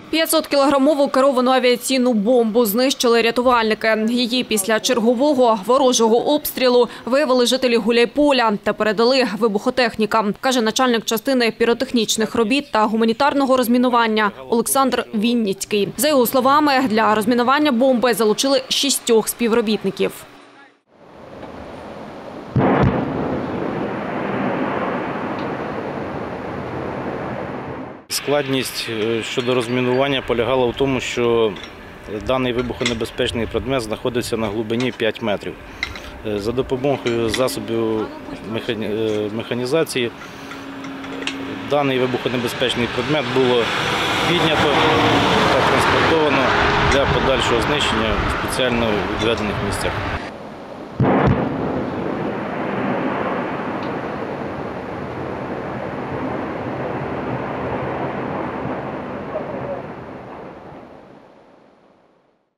500-кілограмову керовану авіаційну бомбу знищили рятувальники. Її після чергового ворожого обстрілу виявили жителі Гуляйполя та передали вибухотехнікам, каже начальник частини піротехнічних робіт та гуманітарного розмінування Олександр Вінницький. За його словами, для розмінування бомби залучили 6 співробітників. Складність щодо розмінування полягала в тому, що даний вибухонебезпечний предмет знаходиться на глибині 5 метрів. За допомогою засобів механізації даний вибухонебезпечний предмет було піднято та транспортовано для подальшого знищення в спеціально відведених місцях.